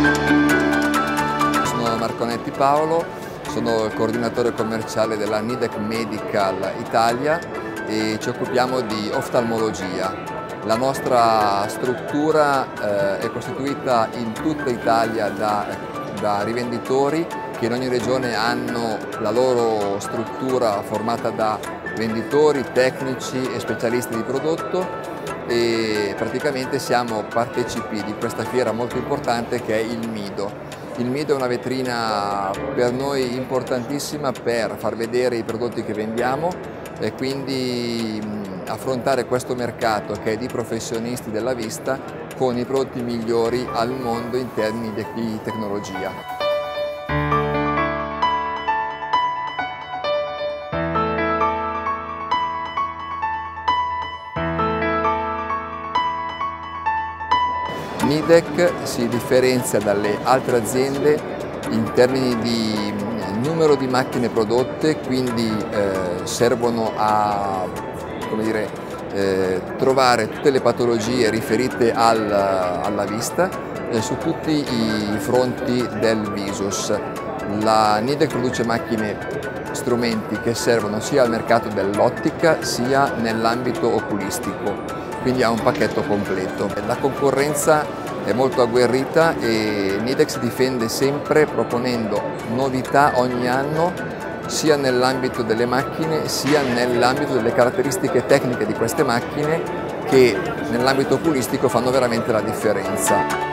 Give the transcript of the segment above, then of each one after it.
Sono Marconetti Paolo, sono il coordinatore commerciale della Nidec Medical Italia e ci occupiamo di oftalmologia. La nostra struttura è costituita in tutta Italia da rivenditori che in ogni regione hanno la loro struttura formata da venditori, tecnici e specialisti di prodotto, e praticamente siamo partecipi di questa fiera molto importante che è il MIDO. Il MIDO è una vetrina per noi importantissima per far vedere i prodotti che vendiamo e quindi affrontare questo mercato che è di professionisti della vista con i prodotti migliori al mondo in termini di tecnologia. Nidec si differenzia dalle altre aziende in termini di numero di macchine prodotte, quindi servono a trovare tutte le patologie riferite alla vista su tutti i fronti del visus. La Nidec produce macchine, strumenti che servono sia al mercato dell'ottica sia nell'ambito oculistico. Quindi ha un pacchetto completo. La concorrenza è molto agguerrita e Nidec si difende sempre proponendo novità ogni anno sia nell'ambito delle macchine sia nell'ambito delle caratteristiche tecniche di queste macchine che nell'ambito oculistico fanno veramente la differenza.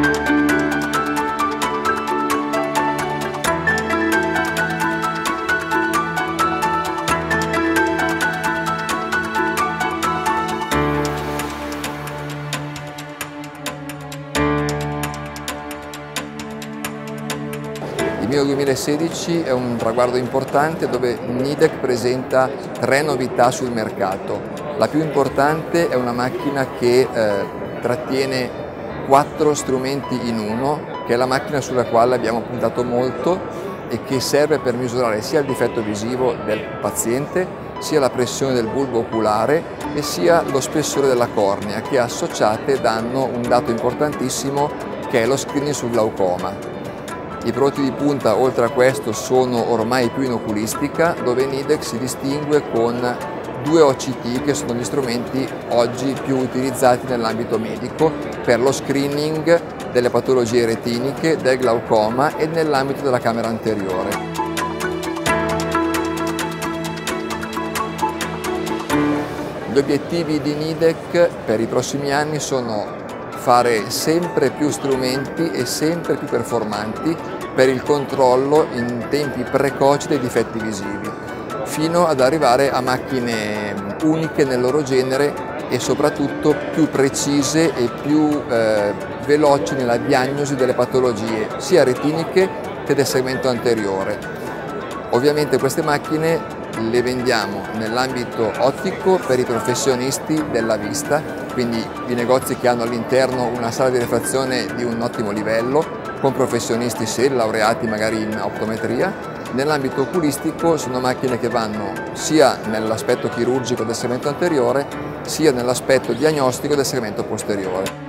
Il mio 2016 è un traguardo importante dove Nidec presenta 3 novità sul mercato. La più importante è una macchina che trattiene 4 strumenti in uno, che è la macchina sulla quale abbiamo puntato molto e che serve per misurare sia il difetto visivo del paziente, sia la pressione del bulbo oculare e sia lo spessore della cornea, che associate danno un dato importantissimo che è lo screening sul glaucoma. I prodotti di punta oltre a questo sono ormai più in oculistica, dove Nidec si distingue con 2 OCT che sono gli strumenti oggi più utilizzati nell'ambito medico per lo screening delle patologie retiniche, del glaucoma e nell'ambito della camera anteriore. Gli obiettivi di Nidec per i prossimi anni sono fare sempre più strumenti e sempre più performanti per il controllo in tempi precoci dei difetti visivi, fino ad arrivare a macchine uniche nel loro genere e soprattutto più precise e più veloci nella diagnosi delle patologie sia retiniche che del segmento anteriore. Ovviamente queste macchine le vendiamo nell'ambito ottico per i professionisti della vista, quindi i negozi che hanno all'interno una sala di rifrazione di un ottimo livello, con professionisti seri laureati magari in optometria. Nell'ambito oculistico sono macchine che vanno sia nell'aspetto chirurgico del segmento anteriore, sia nell'aspetto diagnostico del segmento posteriore.